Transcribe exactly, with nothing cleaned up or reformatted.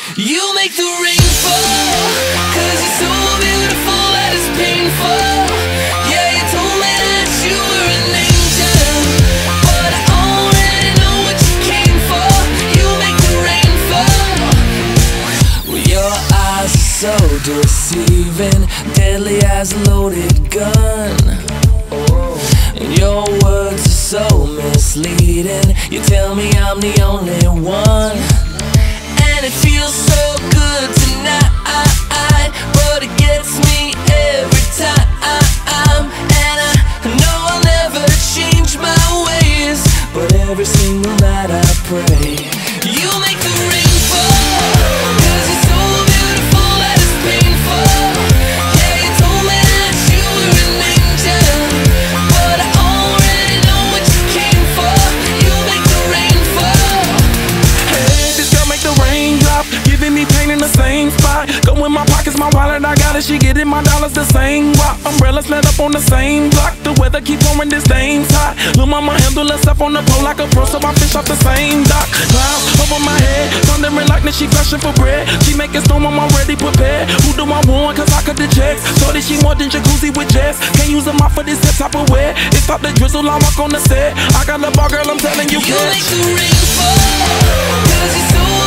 You make the rain fall, cause you're so beautiful that it's painful. Yeah, you told me that you were an angel, but I already know what you came for. You make the rain fall. Well, your eyes are so deceiving, deadly as a loaded gun. And your words are so misleading. You tell me I'm the only one, and it feels so good tonight, but it gets me every time. And I know I'll never change my ways, but every single night I pray. You make the rain fall, cause you're so beautiful that it's painful. Yeah, you told me that you were an angel, but I already know what you came for. You make the rain fall. Hey, this girl make the rain drop, giving me pain in the same spot. Go in my pockets, my wallet, I got it. She getting my dollars the same rock. Umbrellas let up on the same block. The weather keep pouring, this thing's hot. Lil' mama handle herself on the pole like a pro, so I fish off the same dock. Clouds over my head, thundering like that she flashing for bread. She making storm, I'm already prepared. Who do I want? Cause I cut the checks. Shorty, she more than jacuzzi with jets. Can't use them off for this type of wear. It stop the drizzle, I walk on the set. I got the bar, girl, I'm telling you. You make the rain fall, cause you're so